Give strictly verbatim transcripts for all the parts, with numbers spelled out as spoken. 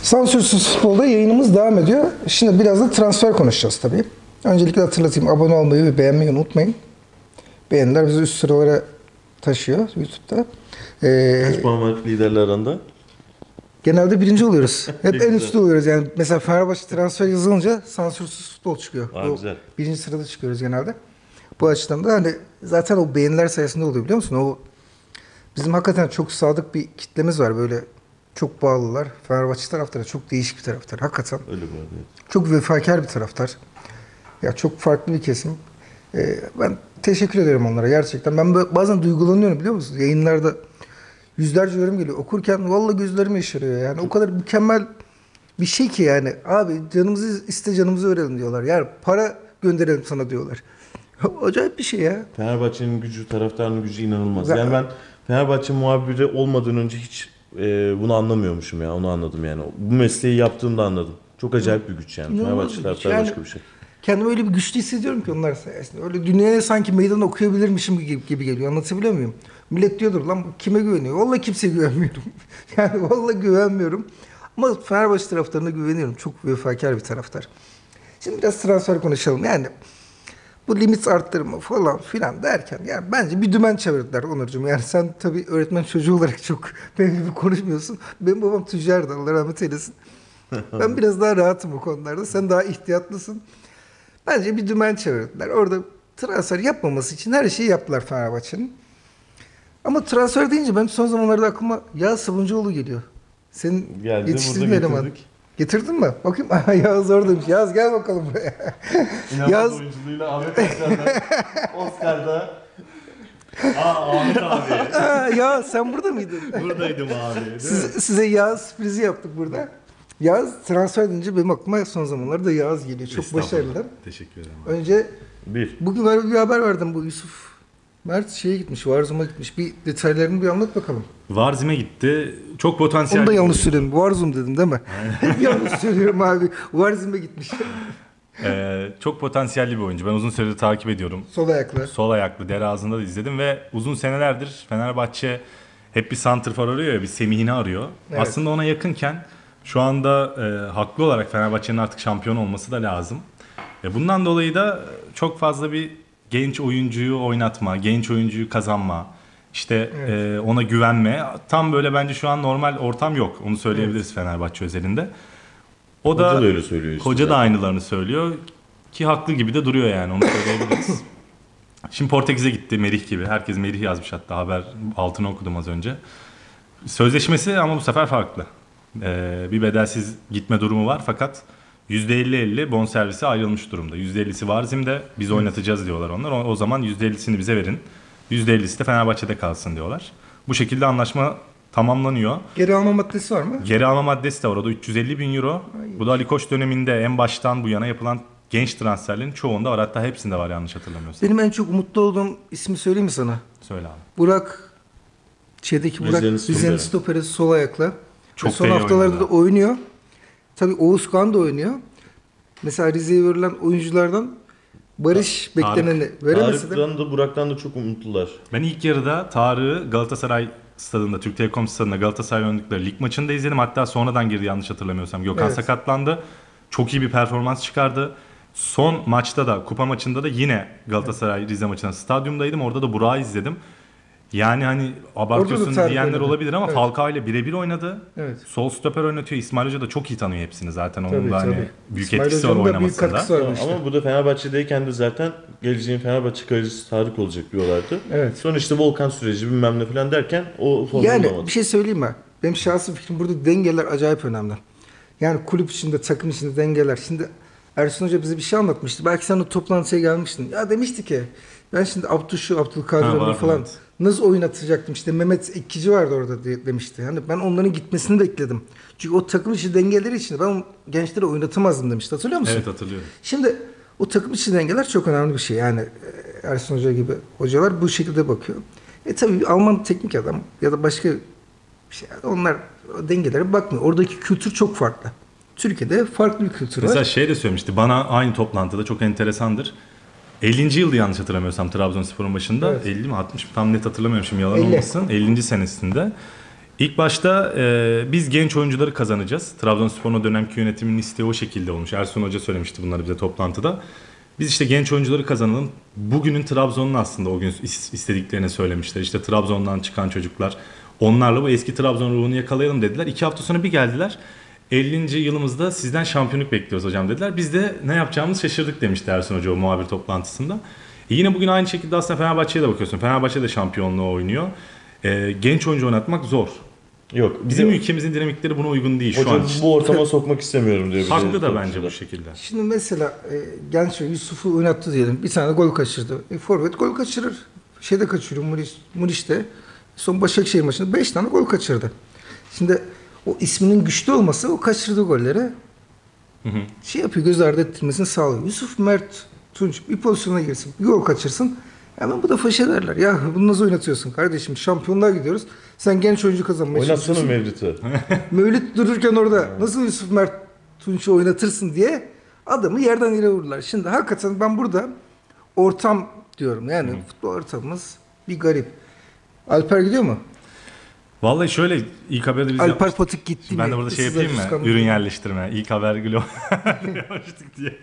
Sansürsüz Futbol'da yayınımız devam ediyor. Şimdi biraz da transfer konuşacağız tabii. Öncelikle hatırlatayım, abone olmayı ve beğenmeyi unutmayın. Beğeniler bizi üst sıralara taşıyor YouTube'da. Ee, Kaç puan var liderler arasında? Genelde birinci oluyoruz. Hep en üstte oluyoruz. Yani mesela Fenerbahçe transfer yazılınca sansürsüz futbol çıkıyor. Aa, güzel. Birinci sırada çıkıyoruz genelde. Bu açıdan da hani zaten o beğeniler sayesinde oluyor, biliyor musun? O bizim hakikaten çok sadık bir kitlemiz var, böyle çok bağlılar. Fenerbahçe taraftarı çok değişik bir taraftar. Hakikaten. Öyle bu arada. Çok vefakar bir taraftar. Ya çok farklı bir kesim. Ee, ben teşekkür ederim onlara gerçekten. Ben bazen duygulanıyorum, biliyor musun? Yayınlarda yüzlerce yorum geliyor. Okurken vallahi gözlerim yaşarıyor yani. O kadar mükemmel bir şey ki yani. Abi canımızı iste, canımızı öğrenelim diyorlar. Yani para gönderelim sana diyorlar. Acayip bir şey ya. Fenerbahçe'nin gücü, taraftarının gücü inanılmaz. Zaten... Yani ben Fenerbahçe muhabiri olmadan önce hiç e, bunu anlamıyormuşum ya. Onu anladım yani. Bu mesleği yaptığımda anladım. Çok acayip bir güç yani. İnanılmaz Fenerbahçe taraftarı yani, başka bir şey. Kendimi öyle bir güçlü hissediyorum ki onlar sayesinde. Öyle dünyaya sanki meydan okuyabilirmişim gibi, gibi geliyor. Anlatabiliyor muyum? Millet diyordur lan kime güveniyor? Vallahi kimseye güvenmiyorum. Yani vallahi güvenmiyorum. Ama Fenerbahçe taraftarına güveniyorum. Çok vefakar bir taraftar. Şimdi biraz transfer konuşalım. Yani bu limit arttırma falan filan derken yani bence bir dümen çevirdiler Onurcuğum. Yani sen tabii öğretmen çocuğu olarak çok benim gibi konuşmuyorsun. Benim babam tüccardı, Allah rahmet eylesin. Ben biraz daha rahatım bu konularda. Sen daha ihtiyatlısın. Bence bir dümen çevirdiler. Orada transfer yapmaması için her şeyi yaptılar Fenerbahçe'nin. Ama transfer deyince benim son zamanlarda aklıma Yağız Sabuncuoğlu geliyor. Senin Geldi, yetiştirdiğin eleman. Getirdin mi? Bakayım. Yağız oradaymış. Yağız gel bakalım buraya. Yağız oyunculuğuyla Ahmet Oscar'da. Oscar'da. Aa Ahmet abi. Aa, ya sen burada mıydın? Buradaydım abi. Size, size Yağız sürprizi yaptık burada. Yağız transfer edince benim aklıma son zamanlarda Yağız geliyor. Çok başarılı. Teşekkür ederim. Önce bir. Bugün böyle bir haber verdim, bu Yusuf Mert şeye gitmiş, Varzum'a gitmiş. Bir detaylarını bir anlat bakalım. Varzim'e gitti. Çok potansiyel. Onu da yanlış söyledim. Varzum dedim değil mi? Hep yanlış söylüyorum abi. Varzim'e gitmiş. Ee, çok potansiyelli bir oyuncu. Ben uzun süredir takip ediyorum. Sol ayaklı. Sol ayaklı. Dere ağzında da izledim ve uzun senelerdir Fenerbahçe hep bir santrfor arıyor ya, bir Semih'ini arıyor. Evet. Aslında ona yakınken şu anda e, haklı olarak Fenerbahçe'nin artık şampiyon olması da lazım. E, bundan dolayı da çok fazla bir genç oyuncuyu oynatma, genç oyuncuyu kazanma, işte evet. e, ona güvenme. Tam böyle bence şu an normal ortam yok. Onu söyleyebiliriz evet. Fenerbahçe özelinde. O hoca da, da öyle söylüyor işte. Hoca da aynılarını söylüyor ki haklı gibi de duruyor yani, onu söyleyebiliriz. Şimdi Portekiz'e gitti Merih gibi. Herkes Merih yazmış, hatta haber altını okudum az önce. Sözleşmesi ama bu sefer farklı. Ee, bir bedelsiz gitme durumu var fakat yüzde elli elli bonservisi ayrılmış durumda. yüzde ellisi Varzim'de, biz evet. oynatacağız diyorlar onlar. O, o zaman yüzde ellisini bize verin. yüzde ellisi de Fenerbahçe'de kalsın diyorlar. Bu şekilde anlaşma tamamlanıyor. Geri alma maddesi var mı? Geri alma maddesi de var. O da üç yüz elli bin euro. Ay. Bu da Ali Koç döneminde en baştan bu yana yapılan genç transferlerin çoğunda var. Hatta hepsinde var yanlış hatırlamıyorsam. Benim en çok mutlu olduğum ismi söyleyeyim mi sana? Söyle abi. Burak, şeydeki Burak, Rize'nin stoperi sol ayakla. Çok son haftalarda da oynuyor. Tabii Oğuzkan da oynuyor. Mesela Rize'ye verilen oyunculardan Barış Ta- bekleneni veremese de. Tarık'tan da Burak'tan da çok umutlular. Ben ilk yarıda Tarık'ı Galatasaray stadında, Türk Telekom stadında Galatasaray oynadıkları lig maçında izledim. Hatta sonradan girdi yanlış hatırlamıyorsam. Gökhan evet. sakatlandı. Çok iyi bir performans çıkardı. Son maçta da, kupa maçında da yine Galatasaray Rize maçında stadyumdaydım. Orada da Burak'ı izledim. Yani hani abartıyorsun diyenler oynadı. Olabilir ama evet. Falcao ile birebir oynadı. Evet. Sol stoper oynatıyor. İsmail Hoca da çok iyi tanıyor hepsini zaten. Onun tabii, da hani büyük İsmail etkisi var oynamasında. Ama, işte. ama bu da Fenerbahçe'deyken de zaten geleceğin Fenerbahçe kalecisi Tarık olacak diyorlardı. Evet. Sonra işte Volkan süreci bilmem ne falan derken o formu yani bulamadı. Bir şey söyleyeyim mi? Benim şahsi fikrim, burada dengeler acayip önemli. Yani kulüp içinde, takım içinde dengeler. Şimdi Ersun Hoca bize bir şey anlatmıştı. Belki sen o toplantıya gelmiştin. Ya demişti ki ben şimdi Abdüşü, Abdülkadir falan evet. nasıl oynatacaktım? İşte Mehmet Ekkici vardı orada de, demişti. Yani ben onların gitmesini bekledim. Çünkü o takım içi dengeleri için ben gençleri oynatamazdım demişti. Hatırlıyor musun? Evet, hatırlıyorum. Şimdi o takım içi dengeler çok önemli bir şey. Yani Ersun Hoca gibi hocalar bu şekilde bakıyor. E tabii Alman teknik adam ya da başka bir şey. Onlar o dengelere bakmıyor. Oradaki kültür çok farklı. Türkiye'de farklı bir kültür var. Mesela şey de söylemişti bana aynı toplantıda, çok enteresandır. ellinci yılda yanlış hatırlamıyorsam Trabzonspor'un başında. Evet. elli mi altmış mı tam net hatırlamıyorum şimdi, yalan elli olmasın. ellinci senesinde. İlk başta e, biz genç oyuncuları kazanacağız. Trabzonspor'un o dönemki yönetiminin isteği o şekilde olmuş. Ersun Hoca söylemişti bunları bize toplantıda. Biz işte genç oyuncuları kazanalım. Bugünün Trabzon'un aslında o gün istediklerini söylemişler. İşte Trabzon'dan çıkan çocuklar. Onlarla bu eski Trabzon ruhunu yakalayalım dediler. İki hafta sonra bir geldiler. ellinci yılımızda sizden şampiyonluk bekliyoruz hocam dediler. Biz de ne yapacağımızı şaşırdık demişti Ersun Hoca o muhabir toplantısında. E yine bugün aynı şekilde aslında Fenerbahçe'ye de bakıyorsun. Fenerbahçe de şampiyonluğu oynuyor. E, genç oyuncu oynatmak zor. Yok. Bizim yok. Ülkemizin dinamikleri buna uygun değil hocam, şu an için. Bu ortama sokmak istemiyorum diyor. Haklı da bence bu şekilde. Şimdi mesela e, genç Yusuf'u oynattı diyelim. Bir tane gol kaçırdı. E, forvet gol kaçırır. Şeyde kaçırıyor. Muriç, Muriç'te son Başakşehir maçında beş tane gol kaçırdı. Şimdi o isminin güçlü olması o kaçırdığı golleri hı hı. şey yapıyor, göz ardı ettirmesini sağlıyor. Yusuf Mert Tunç bir pozisyona girsin, bir gol kaçırsın. Hemen bu da faş ederler. Ya bunu nasıl oynatıyorsun kardeşim? Şampiyonluğa gidiyoruz. Sen genç oyuncu kazanmaya çalışıyorsun. Oynatsana Mevlüt'ü. Mevlüt dururken orada nasıl Yusuf Mert Tunç'u oynatırsın diye adamı yerden yere vururlar. Şimdi hakikaten ben burada ortam diyorum. Yani Hı. futbol ortamımız bir garip. Alper gidiyor mu? Vallahi şöyle ilk haberde biz Alper yapmıştık. Patik gitti. Ben de burada şey yapayım mı? Ürün yerleştirme. İlk haber glo yapmıştık diye.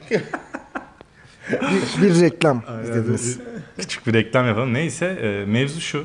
bir, bir reklam izlediniz. Küçük bir reklam yapalım. Neyse e, mevzu şu.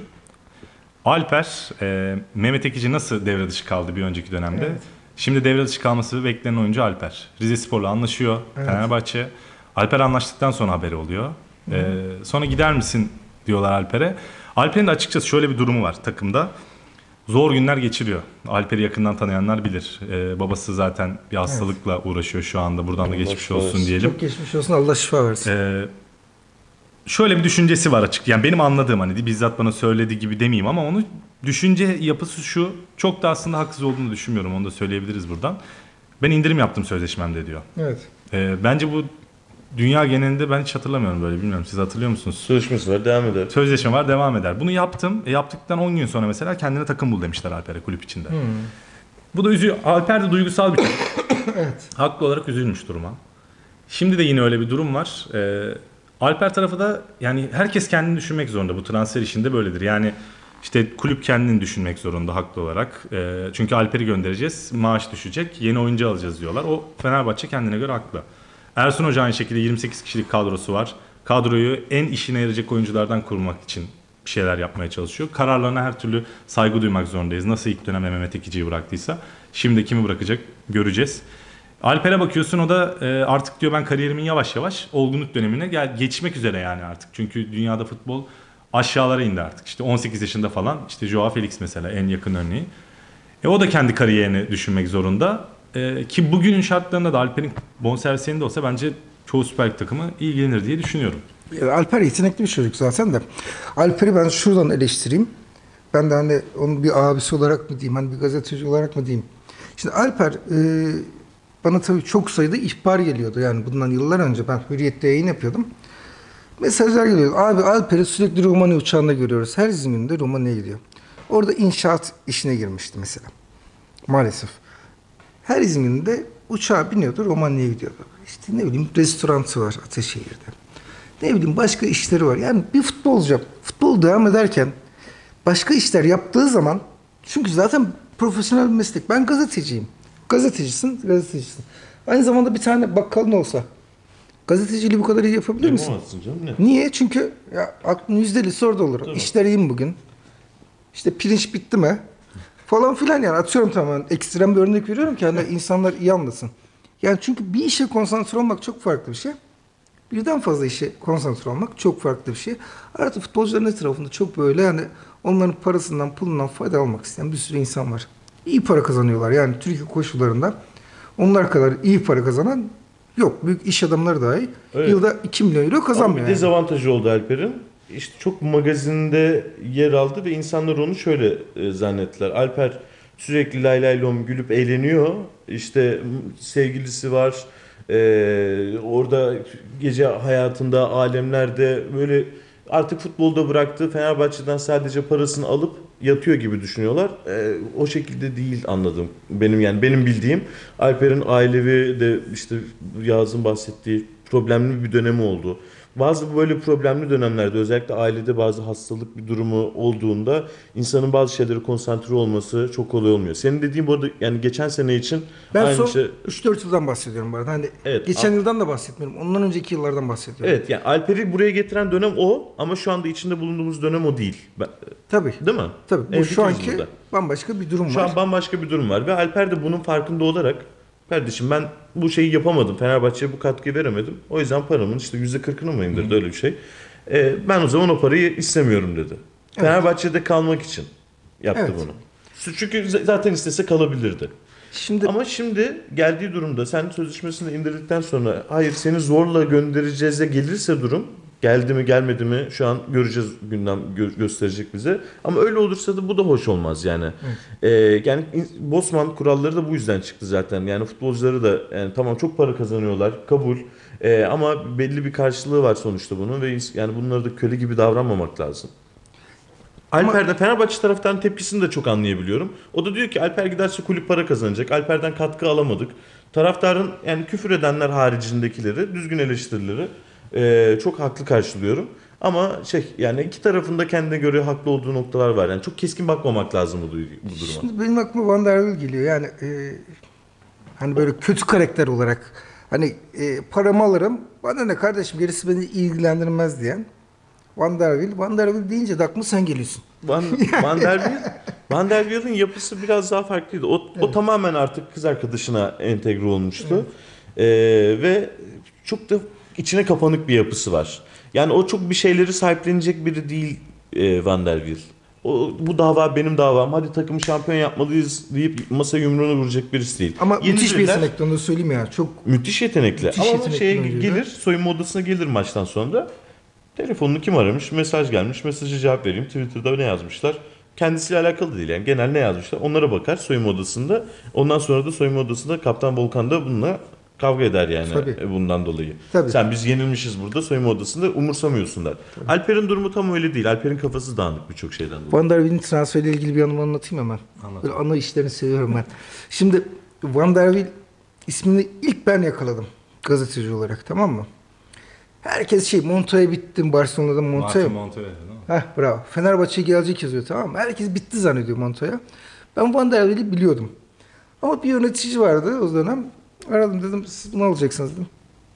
Alper, e, Mehmet Ekici nasıl devre dışı kaldı bir önceki dönemde? Evet. Şimdi devre dışı kalması beklenen oyuncu Alper. Rizespor'la anlaşıyor evet. Fenerbahçe. Alper anlaştıktan sonra haberi oluyor. E, sonra gider misin diyorlar Alper'e. Alper'in de açıkçası şöyle bir durumu var takımda. Zor günler geçiriyor. Alper'i yakından tanıyanlar bilir. Ee, babası zaten bir hastalıkla evet. uğraşıyor şu anda. Buradan da geçmiş olsun versin. diyelim. Çok geçmiş olsun. Allah şifa versin. Ee, şöyle bir düşüncesi var açık. Yani benim anladığım hani bizzat bana söylediği gibi demeyeyim ama onu düşünce yapısı şu. Çok da aslında haksız olduğunu düşünmüyorum. Onu da söyleyebiliriz buradan. Ben indirim yaptım sözleşmemde diyor. Evet. Ee, bence bu dünya genelinde ben hiç hatırlamıyorum böyle, bilmiyorum siz hatırlıyor musunuz? Sözleşmesi var, devam eder. Sözleşme var, devam eder. Bunu yaptım. E, yaptıktan on gün sonra mesela kendine takım bul demişler Alper'e kulüp içinde. Hmm. Bu da üzüyor. Alper de duygusal bir çocuk. Evet. Haklı olarak üzülmüş duruma. Şimdi de yine öyle bir durum var. Ee, Alper tarafı da yani herkes kendini düşünmek zorunda. Bu transfer işinde böyledir. Yani işte kulüp kendini düşünmek zorunda haklı olarak. Ee, çünkü Alper'i göndereceğiz. Maaş düşecek. Yeni oyuncu alacağız diyorlar. O Fenerbahçe kendine göre haklı. Ersun Hoca aynı şekilde yirmi sekiz kişilik kadrosu var. Kadroyu en işine yarayacak oyunculardan kurmak için bir şeyler yapmaya çalışıyor. Kararlarına her türlü saygı duymak zorundayız. Nasıl ilk dönemde Mehmet Ekici'yi bıraktıysa. Şimdi kimi bırakacak göreceğiz. Alper'e bakıyorsun, o da e, artık diyor ben kariyerimin yavaş yavaş olgunluk dönemine gel geçmek üzere yani artık. Çünkü dünyada futbol aşağılara indi artık. İşte on sekiz yaşında falan, işte Joao Felix mesela en yakın örneği. E, o da kendi kariyerini düşünmek zorunda. Ee, ki bugünün şartlarında da Alper'in bonservisi elinde olsa bence çoğu Süper Lig takımı ilgilenir diye düşünüyorum. Alper yetenekli bir çocuk zaten de. Alper'i ben şuradan eleştireyim. Ben de hani onun bir abisi olarak mı diyeyim, hani bir gazeteci olarak mı diyeyim. Şimdi Alper e, bana tabii çok sayıda ihbar geliyordu. Yani bundan yıllar önce ben Hürriyet'te yayın yapıyordum. Mesajlar geliyordu. Abi Alper'i sürekli Romanya uçağında görüyoruz. Her İzmir'de Romanya'ya gidiyor. Orada inşaat işine girmişti mesela. Maalesef. Her İzmir'de uçağa biniyordu, Romanya'ya gidiyordu. İşte ne bileyim restoranı var Ataşehir'de. Ne bileyim başka işleri var. Yani bir futbolcu, futbol devam ederken başka işler yaptığı zaman, çünkü zaten profesyonel bir meslek. Ben gazeteciyim. Gazetecisin, gazetecisin. Aynı zamanda bir tane bakkalın olsa gazeteciliği bu kadar iyi yapabilir misin? Yapamazsın canım. Ne? Niye? Çünkü ya, aklın yüzde ellisi orada olur. Tamam. İşler iyi mi bugün? İşte pirinç bitti mi? Falan filan yani, atıyorum tamamen ekstrem bir örnek veriyorum ki hani insanlar iyi anlasın. Yani çünkü bir işe konsantre olmak çok farklı bir şey. Birden fazla işe konsantre olmak çok farklı bir şey. Artık futbolcuların etrafında çok böyle yani onların parasından, pulundan fayda almak isteyen bir sürü insan var. İyi para kazanıyorlar yani Türkiye koşullarında. Onlar kadar iyi para kazanan yok. Büyük iş adamları dahi evet. Yılda iki milyon euro kazanmıyor. Ama bir dezavantajı yani. Oldu Alper'in. İşte çok magazinde yer aldı ve insanlar onu şöyle e, zannettiler. Alper sürekli lay lay lom gülüp eğleniyor. İşte sevgilisi var. E, orada gece hayatında, alemlerde böyle artık futbolda bıraktı. Fenerbahçe'den sadece parasını alıp yatıyor gibi düşünüyorlar. E, o şekilde değil anladım. Benim yani benim bildiğim Alper'in ailevi de işte Yağız'ın bahsettiği problemli bir dönemi oldu. Bazı böyle problemli dönemlerde özellikle ailede bazı hastalık bir durumu olduğunda insanın bazı şeylere konsantre olması çok kolay olmuyor. Senin dediğin bu arada yani geçen sene için Ben aynı son şey. üç dört yıldan bahsediyorum bu arada. Hani Evet, geçen a- yıldan da bahsetmiyorum. Ondan önceki yıllardan bahsediyorum. Evet yani Alper'i buraya getiren dönem o ama şu anda içinde bulunduğumuz dönem o değil. Ben- Tabii. Değil mi? Tabii. Bu Hemfikiriz şu anki burada. bambaşka bir durum Şu var. an bambaşka bir durum var ve Alper de bunun farkında olarak kardeşim ben bu şeyi yapamadım. Fenerbahçe'ye bu katkıyı veremedim. O yüzden paramın işte yüzde kırkını mı indirdi öyle bir şey. Ee, ben o zaman o parayı istemiyorum dedi. Fenerbahçe'de kalmak için yaptı Evet. bunu. Çünkü z- zaten istese kalabilirdi. Şimdi Ama şimdi geldiği durumda sen sözleşmesini indirdikten sonra hayır seni zorla göndereceğize gelirse durum geldi mi gelmedi mi şu an göreceğiz gündem gö- gösterecek bize. Ama öyle olursa da bu da hoş olmaz yani. Ee, yani in- Bosman kuralları da bu yüzden çıktı zaten. Yani futbolcuları da yani tamam çok para kazanıyorlar kabul. Ee, ama belli bir karşılığı var sonuçta bunun ve ins- yani bunları da köle gibi davranmamak lazım. Alper'de Fenerbahçe taraftarının tepkisini de çok anlayabiliyorum. O da diyor ki Alper giderse kulüp para kazanacak. Alper'den katkı alamadık. Taraftarın yani küfür edenler haricindekileri, düzgün eleştirileri e, çok haklı karşılıyorum. Ama şey yani iki tarafında kendine göre haklı olduğu noktalar var. Yani çok keskin bakmamak lazım bu, duy- bu duruma. Şimdi benim aklıma Van der Wel geliyor. Yani e, hani böyle kötü karakter olarak hani e, paramı alırım. Bana ne kardeşim gerisi beni ilgilendirmez diyen Van der Wel. Van der Wel deyince de aklıma sen geliyorsun. Van, Van der Wiel, Van der Wiel'in yapısı biraz daha farklıydı. O, o tamamen artık kız arkadaşına entegre olmuştu. Ee, ve çok da içine kapanık bir yapısı var. Yani o çok bir şeyleri sahiplenecek biri değil e, Van der Wiel. O, bu dava benim davam. Hadi takımı şampiyon yapmalıyız deyip masa yumruğunu vuracak birisi değil. Ama müthiş bir Yenilirler. yetenekti onu da söyleyeyim ya. Çok Müthiş yetenekli. Müthiş Ama yetenekli şeye oyuncuydu. gelir, soyunma odasına gelir maçtan sonra. Telefonunu kim aramış? Mesaj gelmiş. Mesajı cevap vereyim. Twitter'da ne yazmışlar? Kendisiyle alakalı değil yani. Genel ne yazmışlar? Onlara bakar soyunma odasında. Ondan sonra da soyunma odasında Kaptan Volkan da bununla kavga eder yani Tabii. e, bundan dolayı. Tabii. Sen biz yenilmişiz burada soyunma odasında umursamıyorsun der. Alper'in durumu tam öyle değil. Alper'in kafası dağınık birçok şeyden dolayı. Van der Wel'in transferiyle ilgili bir anımı anlatayım hemen. Anlat. Böyle ana işlerini seviyorum ben. Şimdi Van der Wel ismini ilk ben yakaladım gazeteci olarak, tamam mı? Herkes şey Montoya bittim Barcelona'da Montoya. Martin Montoya değil mi? Heh, bravo. Fenerbahçe'ye gelecek yazıyor, tamam mı? Herkes bitti zannediyor Montoya. Ben Van der Wel'i biliyordum. Ama bir yönetici vardı o dönem. Aradım, dedim siz bunu alacaksınız dedim.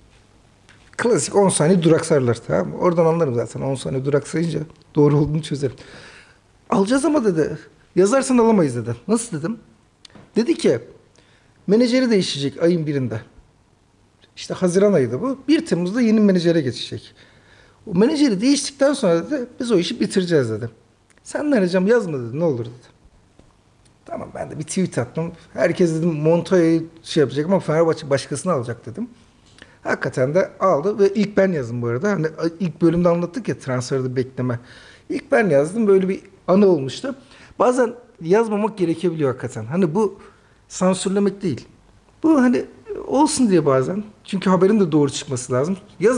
Klasik on saniye duraksarlar, tamam mı? Oradan anlarım zaten on saniye duraksayınca doğru olduğunu çözerim. Alacağız ama dedi. Yazarsan alamayız dedi. Nasıl dedim? Dedi ki menajeri değişecek ayın birinde. İşte Haziran ayıydı bu. bir Temmuz'da yeni menajere geçecek. O menajeri değiştikten sonra dedi biz o işi bitireceğiz dedi. Sen ne arayacağım yazma dedi, ne olur dedi. Tamam, ben de bir tweet attım. Herkes dedim Montoya'yı şey yapacak ama Fenerbahçe başkasını alacak dedim. Hakikaten de aldı ve ilk ben yazdım bu arada. Hani ilk bölümde anlattık ya transferde bekleme. İlk ben yazdım, böyle bir anı olmuştu. Bazen yazmamak gerekebiliyor hakikaten. Hani bu sansürlemek değil. Bu hani olsun diye bazen. Çünkü haberin de doğru çıkması lazım. Yaz